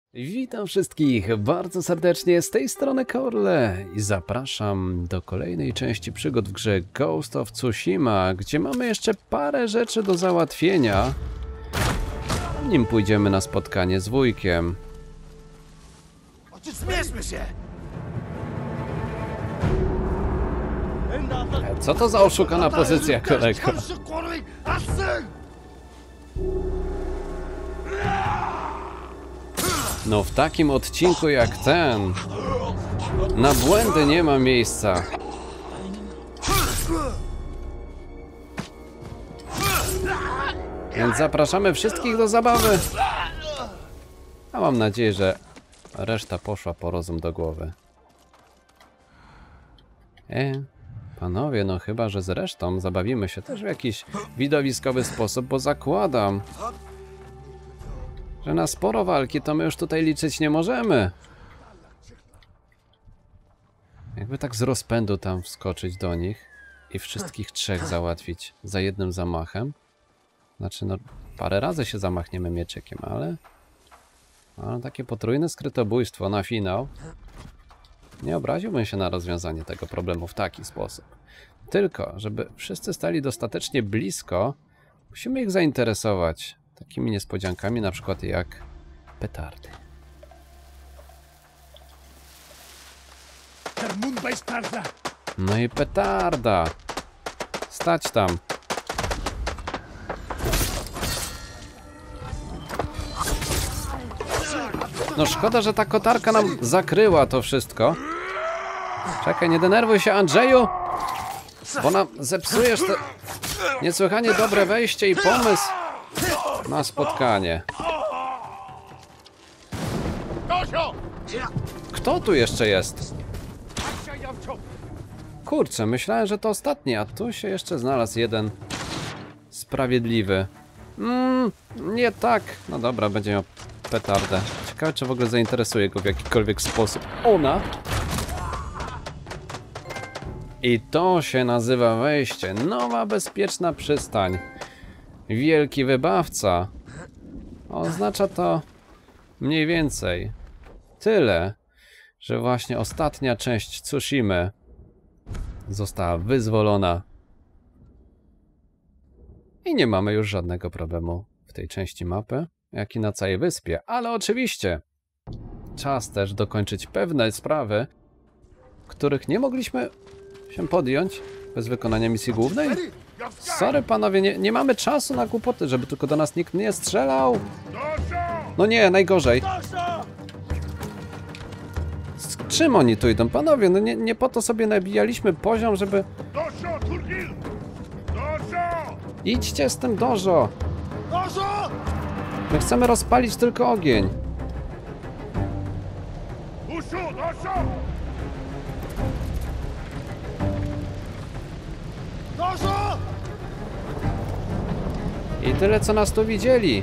Witam wszystkich bardzo serdecznie, z tej strony Korle i zapraszam do kolejnej części przygód w grze Ghost of Tsushima, gdzie mamy jeszcze parę rzeczy do załatwienia, nim pójdziemy na spotkanie z wujkiem. Zmierzmy się! Co to za oszukana pozycja, kolego? No w takim odcinku jak ten, na błędy nie ma miejsca. Więc zapraszamy wszystkich do zabawy. A mam nadzieję, że reszta poszła po rozum do głowy. Panowie, no chyba, że z resztą zabawimy się też w jakiś widowiskowy sposób, bo zakładam, że na sporo walki to my już tutaj liczyć nie możemy. Jakby tak z rozpędu tam wskoczyć do nich i wszystkich trzech załatwić za jednym zamachem. Znaczy, no parę razy się zamachniemy mieczykiem, ale takie potrójne skrytobójstwo na finał. Nie obraziłbym się na rozwiązanie tego problemu w taki sposób. Tylko, żeby wszyscy stali dostatecznie blisko, musimy ich zainteresować takimi niespodziankami, na przykład jak petardy. No i petarda! Stać tam! No szkoda, że ta kotarka nam zakryła to wszystko. Czekaj, nie denerwuj się, Andrzeju, bo nam zepsujesz to niesłychanie dobre wejście i pomysł na spotkanie. Kto tu jeszcze jest? Kurczę, myślałem, że to ostatni, a tu się jeszcze znalazł jeden sprawiedliwy. Nie tak. No dobra, będzie miał petardę. Ciekawe, czy w ogóle zainteresuje go w jakikolwiek sposób ona. I to się nazywa wejście. Nowa, bezpieczna przystań. Wielki wybawca. Oznacza to mniej więcej tyle, że właśnie ostatnia część Tsushimy została wyzwolona. I nie mamy już żadnego problemu w tej części mapy, jak i na całej wyspie. Ale oczywiście czas też dokończyć pewne sprawy, których nie mogliśmy się podjąć bez wykonania misji głównej. Sorry panowie, nie mamy czasu na głupoty, żeby tylko do nas nikt nie strzelał. No nie, najgorzej. Z czym oni tu idą? Panowie, no nie po to sobie nabijaliśmy poziom, żeby... Idźcie z tym dojo! My chcemy rozpalić tylko ogień. I tyle, co nas tu widzieli.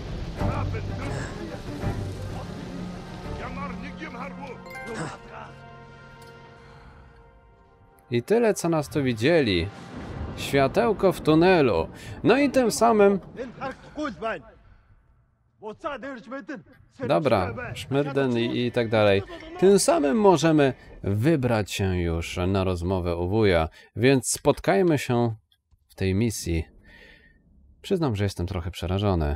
I tyle, co nas tu widzieli. Światełko w tunelu. No i tym samym... Dobra, szmyrden i tak dalej. Tym samym możemy wybrać się już na rozmowę u wuja. Więc spotkajmy się w tej misji. Przyznam, że jestem trochę przerażony.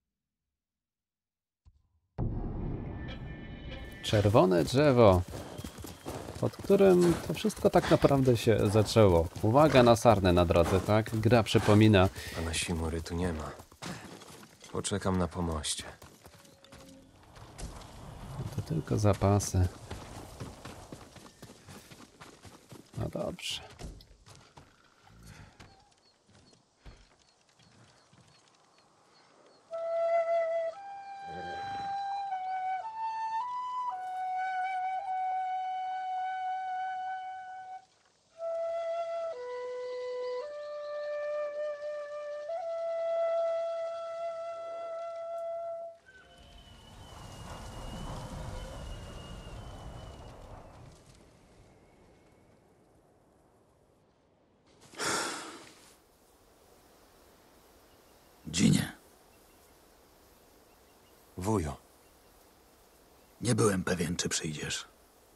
Czerwone drzewo, pod którym to wszystko tak naprawdę się zaczęło. Uwaga na sarnę na drodze, tak? Gra przypomina. Pana Shimury tu nie ma. Poczekam na pomoście. To tylko zapasy. No dobrze. Dzinie. Wuju, Nie byłem pewien, czy przyjdziesz.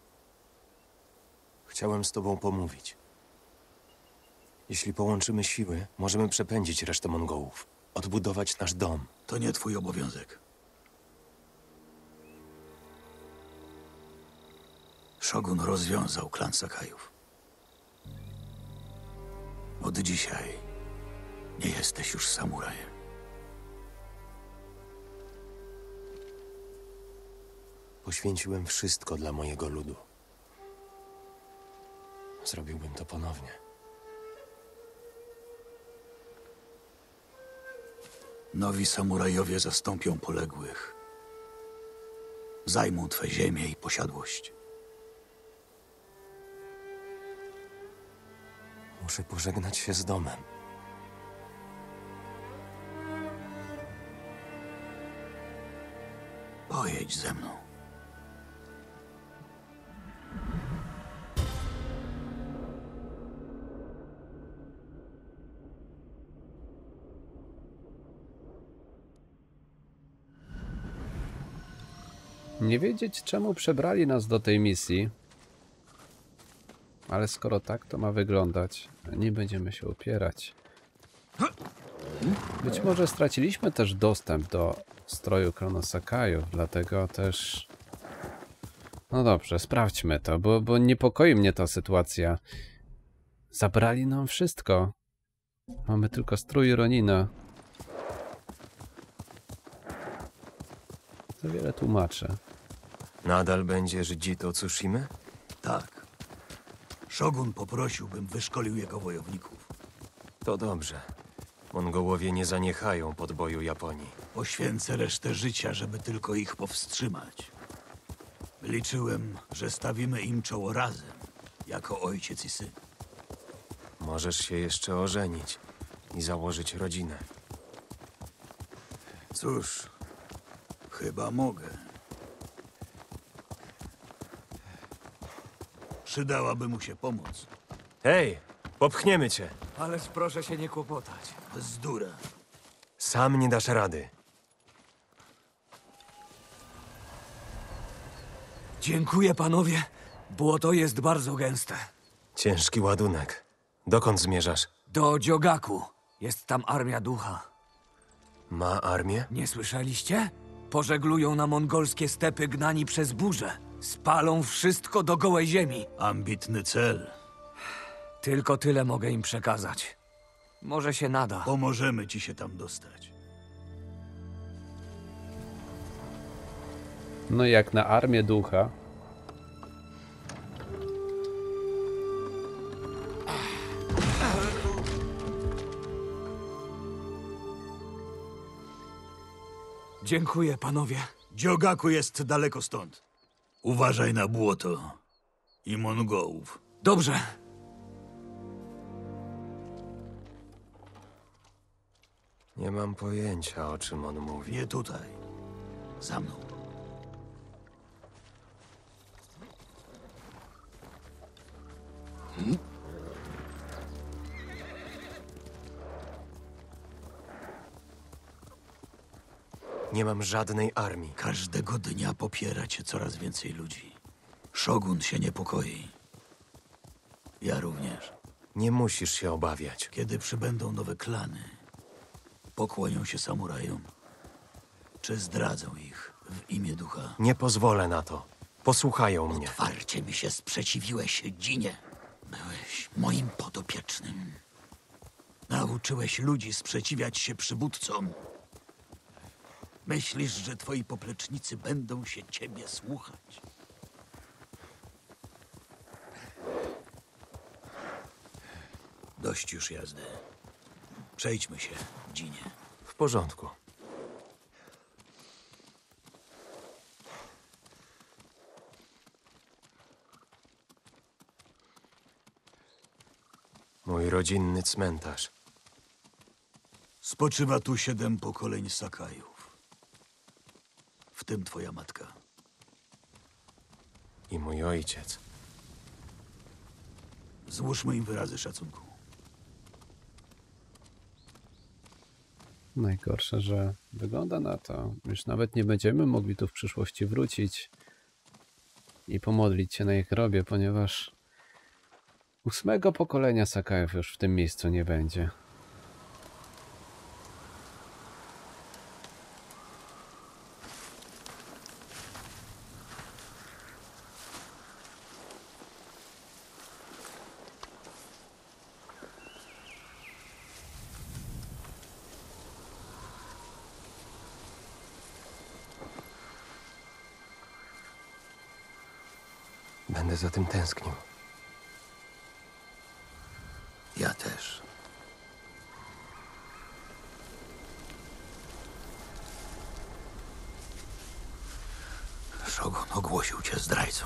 Chciałem z tobą pomówić. Jeśli połączymy siły, możemy przepędzić resztę Mongołów. Odbudować nasz dom. To nie twój obowiązek. Szogun rozwiązał klan Sakajów. Od dzisiaj nie jesteś już samurajem. Poświęciłem wszystko dla mojego ludu. Zrobiłbym to ponownie. Nowi samurajowie zastąpią poległych. Zajmą twe ziemię i posiadłość. Muszę pożegnać się z domem. Pojedź ze mną. Nie wiedzieć, czemu przebrali nas do tej misji. Ale skoro tak to ma wyglądać, nie będziemy się upierać. Być może straciliśmy też dostęp do stroju klanu Sakajów, dlatego też... No dobrze, sprawdźmy to, bo niepokoi mnie ta sytuacja. Zabrali nam wszystko. Mamy tylko strój Ronina. To wiele tłumaczy. Nadal będziesz Jito Tsushima? Tak. Szogun poprosił, bym wyszkolił jego wojowników. To dobrze. Mongołowie nie zaniechają podboju Japonii. Poświęcę resztę życia, żeby tylko ich powstrzymać. Liczyłem, że stawimy im czoło razem, jako ojciec i syn. Możesz się jeszcze ożenić i założyć rodzinę. Cóż, chyba mogę. Przydałaby mu się pomoc. Hej, popchniemy cię. Ależ proszę się nie kłopotać. Bzdura. Sam nie dasz rady. Dziękuję, panowie. Błoto jest bardzo gęste. Ciężki ładunek. Dokąd zmierzasz? Do Dziogaku. Jest tam armia ducha. Ma armię? Nie słyszeliście? Pożeglują na mongolskie stepy gnani przez burzę. Spalą wszystko do gołej ziemi. Ambitny cel. Tylko tyle mogę im przekazać. Może się nada. Pomożemy ci się tam dostać. No jak na armię ducha. Dziękuję, panowie. Dziogaku jest daleko stąd. Uważaj na błoto i Mongołów. Dobrze. Nie mam pojęcia, o czym on mówi. Nie tutaj. Za mną. Nie mam żadnej armii. Każdego dnia popiera cię coraz więcej ludzi. Szogun się niepokoi. Ja również. Nie musisz się obawiać. Kiedy przybędą nowe klany, pokłonią się samurajom, czy zdradzą ich w imię ducha? Nie pozwolę na to. Posłuchają mnie. Otwarcie mi się sprzeciwiłeś, Dzinie. Byłeś moim podopiecznym. Nauczyłeś ludzi sprzeciwiać się przywódcom. Myślisz, że twoi poplecznicy będą się ciebie słuchać? Dość już jazdy. Przejdźmy się, Dzinie. W porządku. Mój rodzinny cmentarz. Spoczywa tu 7 pokoleń Sakajów. W tym twoja matka. I mój ojciec. Złóżmy im wyrazy szacunku. Najgorsze, że wygląda na to, już nawet nie będziemy mogli tu w przyszłości wrócić. i pomodlić się na ich grobie, ponieważ 8. pokolenia Sakajów już w tym miejscu nie będzie. Będę za tym tęsknił. Ja też. Shogun ogłosił cię zdrajcą.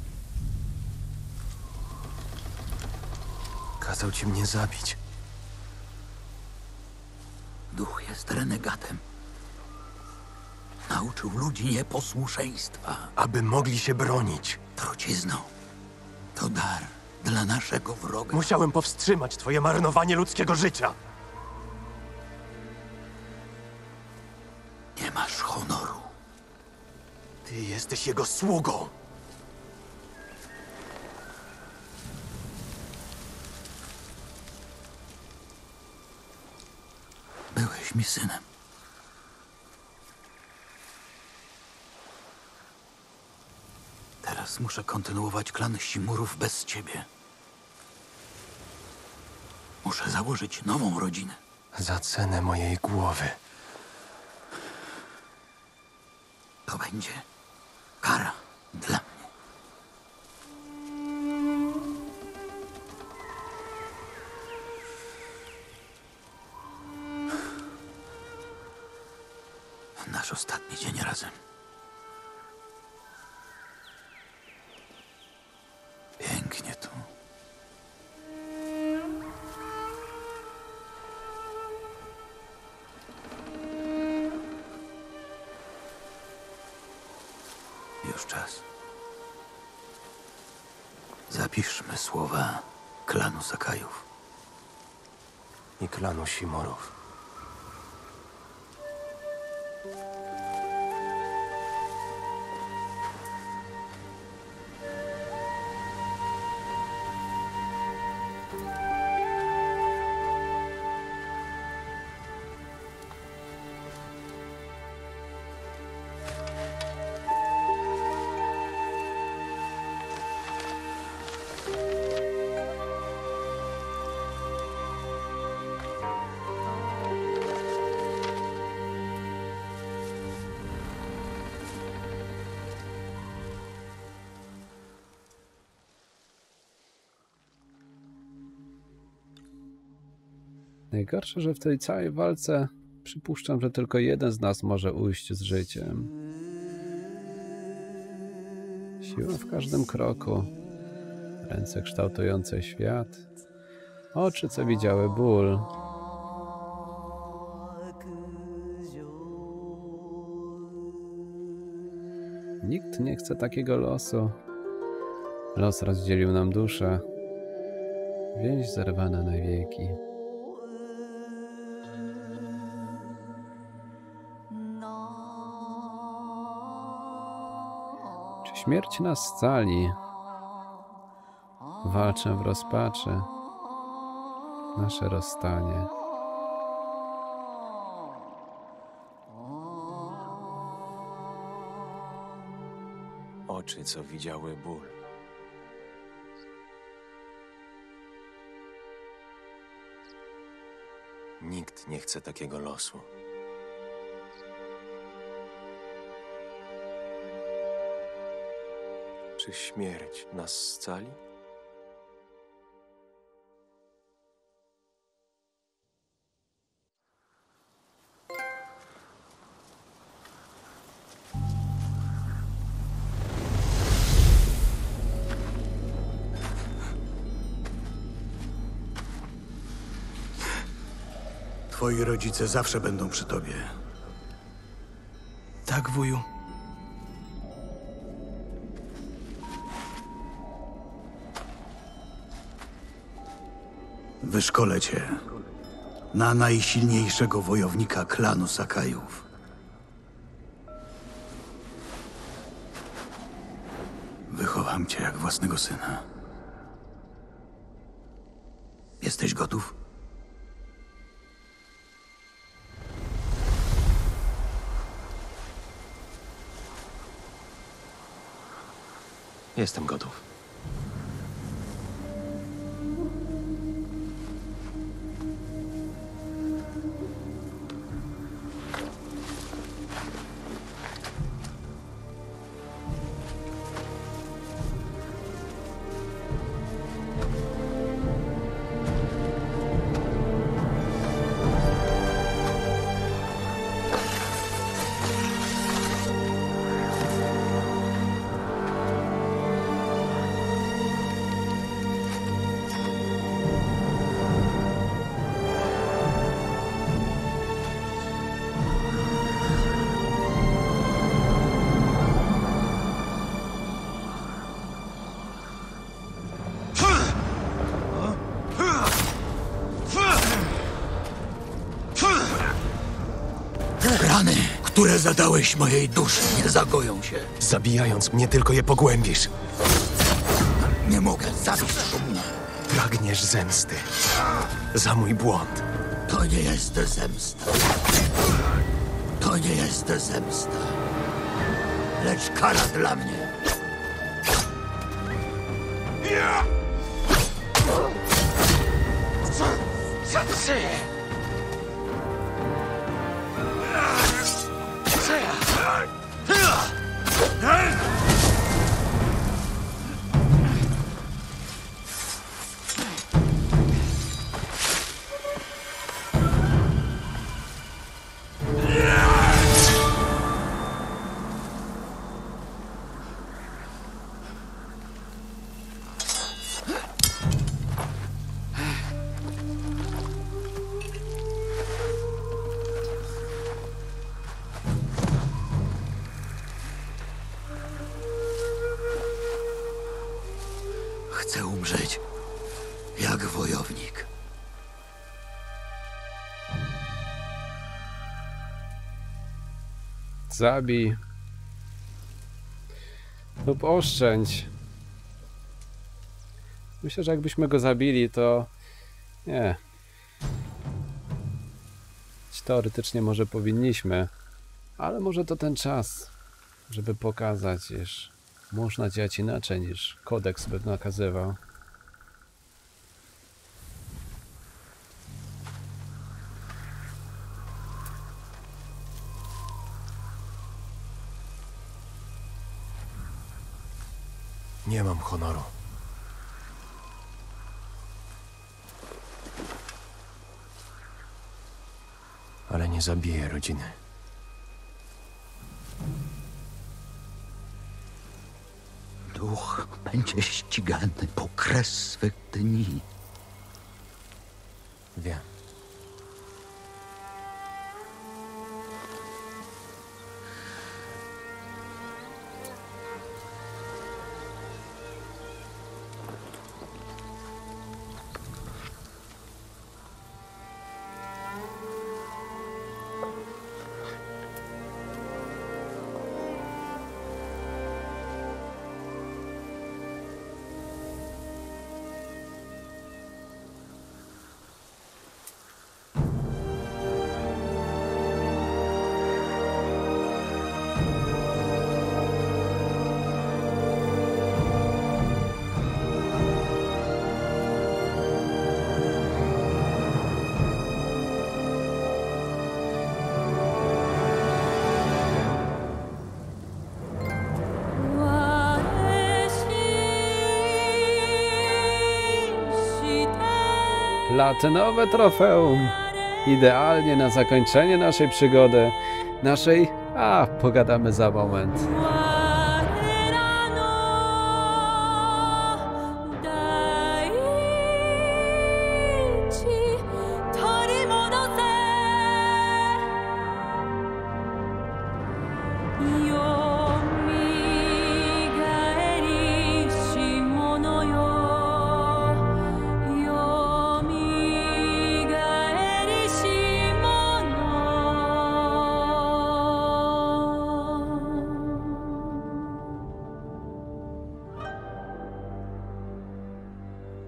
Kazał ci mnie zabić. Duch jest renegatem. Nauczył ludzi nieposłuszeństwa. Aby mogli się bronić. Trucizną. To dar dla naszego wroga. Musiałem powstrzymać twoje marnowanie ludzkiego życia. Nie masz honoru. Ty jesteś jego sługą. Byłeś mi synem. Teraz muszę kontynuować klan Simurów bez ciebie. Muszę założyć nową rodzinę. Za cenę mojej głowy. To będzie kara dla mnie. Nasz ostatni dzień razem. Pięknie tu. Już czas. Zapiszmy słowa klanu Sakajów. I klanu Simurów. Najgorsze, że w tej całej walce przypuszczam, że tylko jeden z nas może ujść z życiem. Siła w każdym kroku. Ręce kształtujące świat. Oczy, co widziały ból. Nikt nie chce takiego losu. Los rozdzielił nam duszę. Więź zerwana na wieki. Czy śmierć nas scali? Walczę w rozpaczy. Nasze rozstanie. Oczy, co widziały ból. Nikt nie chce takiego losu. Czy śmierć nas scali? Twoi rodzice zawsze będą przy tobie. Tak, wuju. Wyszkolę cię na najsilniejszego wojownika klanu Sakajów. Wychodź. Kocham cię jak własnego syna. Jesteś gotów? Jestem gotów. Rany, które zadałeś mojej duszy, nie zagoją się. Zabijając mnie, tylko je pogłębisz. Nie mogę zabić szumnie. Pragniesz zemsty. Za mój błąd. To nie jest zemsta. To nie jest zemsta. Lecz kara dla mnie. Chcę umrzeć jak wojownik. Zabij. Lub oszczędź. Myślę, że jakbyśmy go zabili, to... Nie. Teoretycznie może powinniśmy. Ale może to ten czas, żeby pokazać, iż można działać inaczej niż kodeks by nakazywał. Nie mam honoru. Ale nie zabiję rodziny. Duch będzie ścigany po kres swych dni. Wiem. Platynowe trofeum. Idealnie na zakończenie naszej przygody. Pogadamy za moment.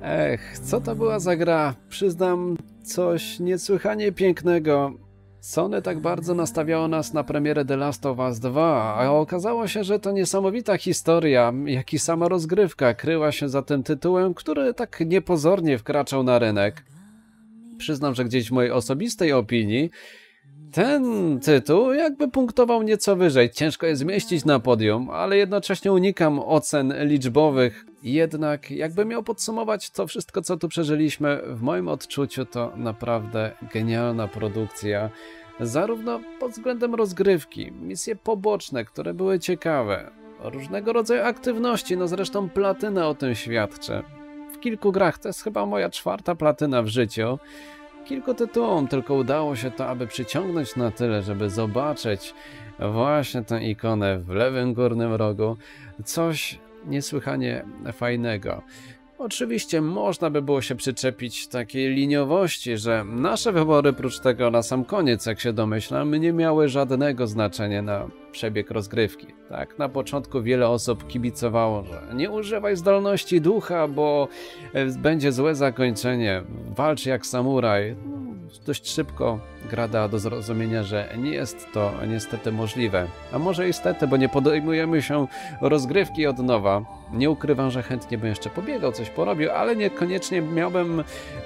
Ech, co to była za gra? Przyznam, coś niesłychanie pięknego. Sony tak bardzo nastawiało nas na premierę The Last of Us 2, a okazało się, że to niesamowita historia, jak i sama rozgrywka kryła się za tym tytułem, który tak niepozornie wkraczał na rynek. Przyznam, że gdzieś w mojej osobistej opinii ten tytuł jakby punktował nieco wyżej. Ciężko jest zmieścić na podium, ale jednocześnie unikam ocen liczbowych. Jednak jakby miał podsumować to wszystko, co tu przeżyliśmy, w moim odczuciu to naprawdę genialna produkcja. Zarówno pod względem rozgrywki, misje poboczne, które były ciekawe, różnego rodzaju aktywności, no zresztą platyna o tym świadczy. W kilku grach, to jest chyba moja 4. platyna w życiu, kilku tytułom tylko udało się to, aby przyciągnąć na tyle, żeby zobaczyć właśnie tę ikonę w lewym górnym rogu. Coś niesłychanie fajnego. Oczywiście można by było się przyczepić takiej liniowości, że nasze wybory, prócz tego na sam koniec, jak się domyślam, nie miały żadnego znaczenia na przebieg rozgrywki. Tak, na początku wiele osób kibicowało, że nie używaj zdolności ducha, bo będzie złe zakończenie, walcz jak samuraj. Dość szybko gra dała do zrozumienia, że nie jest to niestety możliwe. A może niestety, bo nie podejmujemy się rozgrywki od nowa. Nie ukrywam, że chętnie bym jeszcze pobiegał, coś porobił, ale niekoniecznie miałbym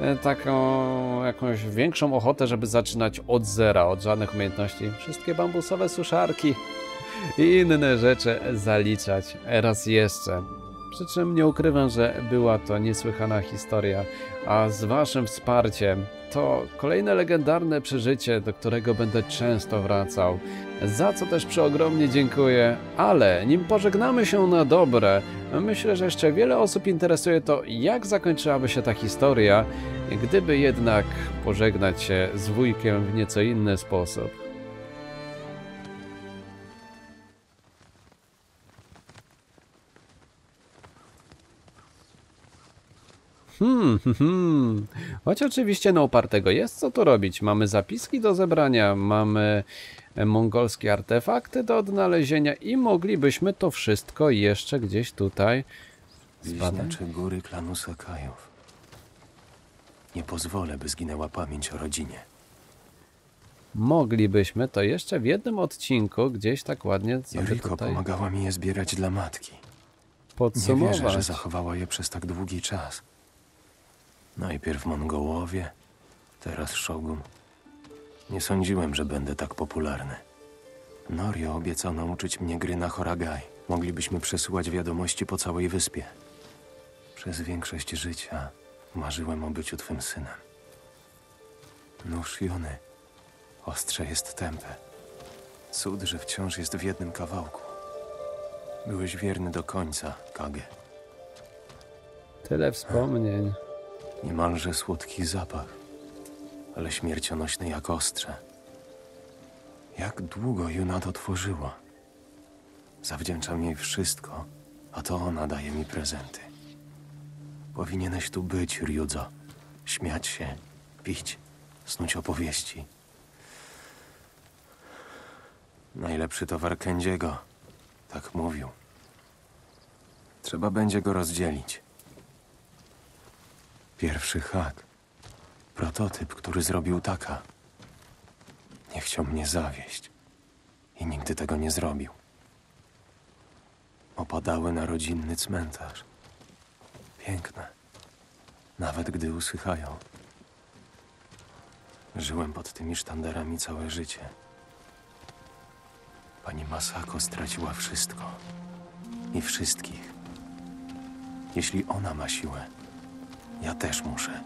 taką jakąś większą ochotę, żeby zaczynać od zera, od żadnych umiejętności. Wszystkie bambusowe suszarki i inne rzeczy zaliczać raz jeszcze. Przy czym nie ukrywam, że była to niesłychana historia, a z waszym wsparciem to kolejne legendarne przeżycie, do którego będę często wracał, za co też przeogromnie dziękuję, ale nim pożegnamy się na dobre, myślę, że jeszcze wiele osób interesuje to, jak zakończyłaby się ta historia, gdyby jednak pożegnać się z wujkiem w nieco inny sposób. Choć oczywiście na upartego jest co tu robić. Mamy zapiski do zebrania, mamy mongolskie artefakty do odnalezienia i moglibyśmy to wszystko jeszcze gdzieś tutaj zbadać. Wieśniacze góry klanu Sakajów. Nie pozwolę, by zginęła pamięć o rodzinie. Moglibyśmy to jeszcze w jednym odcinku gdzieś tak ładnie sobie Joriko tutaj pomagała mi je zbierać dla matki. Nie podsumować. wierzę, że zachowała je przez tak długi czas. Najpierw Mongołowie, teraz Shogun. Nie sądziłem, że będę tak popularny. Norio obiecał nauczyć mnie gry na Horagai. Moglibyśmy przesyłać wiadomości po całej wyspie. Przez większość życia marzyłem o byciu twym synem. Nóż Jony. Ostrze jest tępe. Cud, że wciąż jest w jednym kawałku. Byłeś wierny do końca, Kage. Tyle wspomnień. Niemalże słodki zapach, ale śmiercionośny jak ostrze. Jak długo Juna to tworzyła? Zawdzięczam jej wszystko, a to ona daje mi prezenty. Powinieneś tu być, Ryudzo. Śmiać się, pić, snuć opowieści. Najlepszy towar Kędziego, tak mówił. Trzeba będzie go rozdzielić. Pierwszy hak. Prototyp, który zrobił Taka. Nie chciał mnie zawieść. I nigdy tego nie zrobił. Opadały na rodzinny cmentarz. Piękne. Nawet gdy usychają. Żyłem pod tymi sztandarami całe życie. Pani Masako straciła wszystko. I wszystkich. Jeśli ona ma siłę, ja też muszę.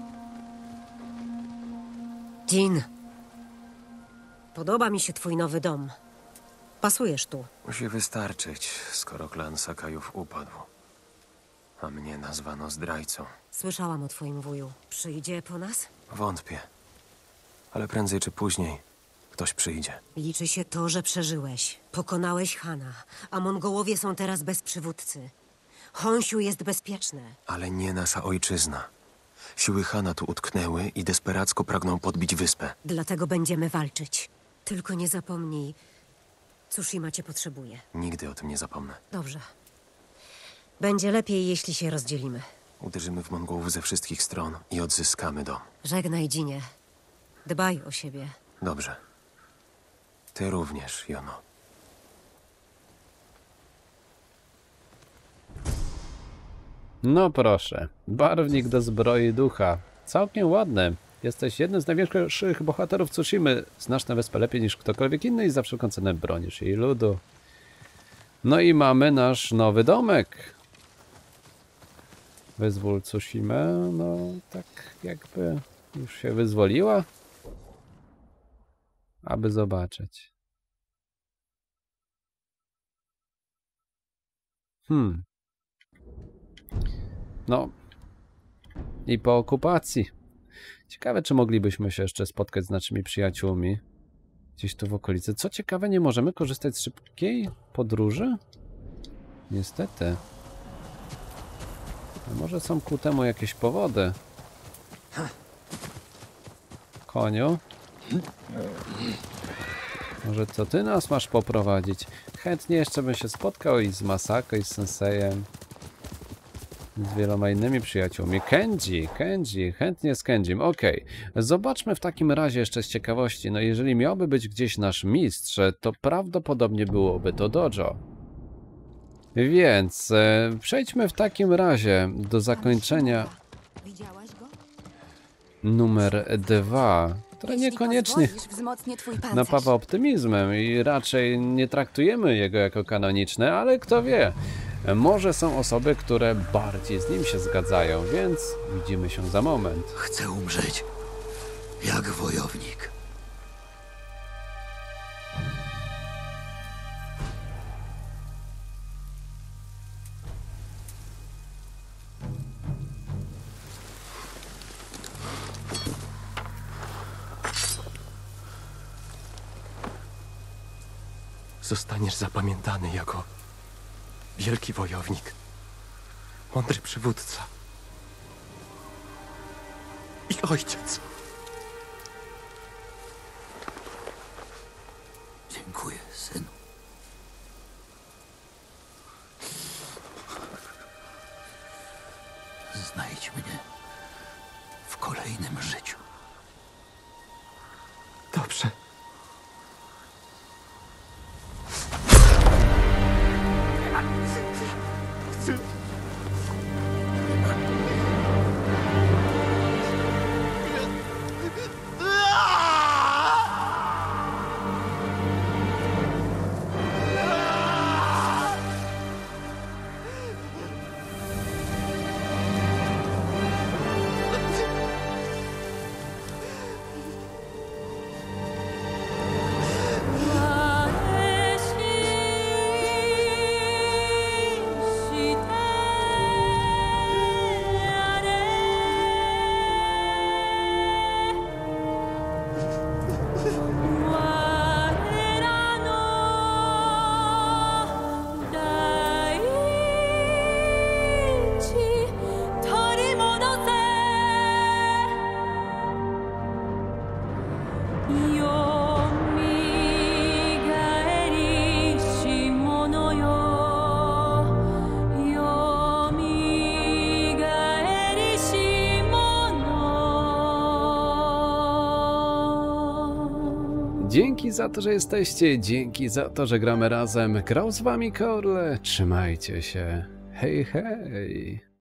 Jin, podoba mi się twój nowy dom. Pasujesz tu. Musi wystarczyć, skoro klan Sakajów upadł. A mnie nazwano zdrajcą. Słyszałam o twoim wuju. Przyjdzie po nas? Wątpię. Ale prędzej czy później ktoś przyjdzie. Liczy się to, że przeżyłeś. Pokonałeś Hana, a Mongołowie są teraz bez przywódcy. Honshu jest bezpieczne. Ale nie nasza ojczyzna. Siły Hana tu utknęły i desperacko pragną podbić wyspę. Dlatego będziemy walczyć. Tylko nie zapomnij, Tsushima cię potrzebuje. Nigdy o tym nie zapomnę. Dobrze. Będzie lepiej, jeśli się rozdzielimy. Uderzymy w Mongołów ze wszystkich stron i odzyskamy dom. Żegnaj, Dzinie. Dbaj o siebie. Dobrze. Ty również, Jono. No proszę, barwnik do zbroi ducha. Całkiem ładny. Jesteś jednym z największych bohaterów Tsushimy. Znasz tę wyspę lepiej niż ktokolwiek inny i za wszelką cenę bronisz jej ludu. No i mamy nasz nowy domek. Wyzwól Tsushimę. No tak jakby już się wyzwoliła. Aby zobaczyć. No. I po okupacji. Ciekawe, czy moglibyśmy się jeszcze spotkać z naszymi przyjaciółmi. Gdzieś tu w okolicy. Co ciekawe, nie możemy korzystać z szybkiej podróży? Niestety. A może są ku temu jakieś powody? Koniu? Może to ty nas masz poprowadzić? Chętnie jeszcze bym się spotkał i z Masako, i z Sensejem. Z wieloma innymi przyjaciółmi. Kenji, chętnie z Kenjim. Okej. Zobaczmy w takim razie jeszcze z ciekawości. No jeżeli miałby być gdzieś nasz mistrz, to prawdopodobnie byłoby to dojo. Więc przejdźmy w takim razie do zakończenia Widziałaś go? numer 2, które niekoniecznie napawa optymizmem i raczej nie traktujemy jego jako kanoniczne, ale kto wie, może są osoby, które bardziej z nim się zgadzają, więc widzimy się za moment. Chcę umrzeć jak wojownik. Zostaniesz zapamiętany jako wielki wojownik, mądry przywódca i ojciec. Dziękuję, synu. Znajdź mnie w kolejnym życiu. Dobrze. Dzięki za to, że jesteście, dzięki za to, że gramy razem. Grał z wami Korle, trzymajcie się. Hej, hej.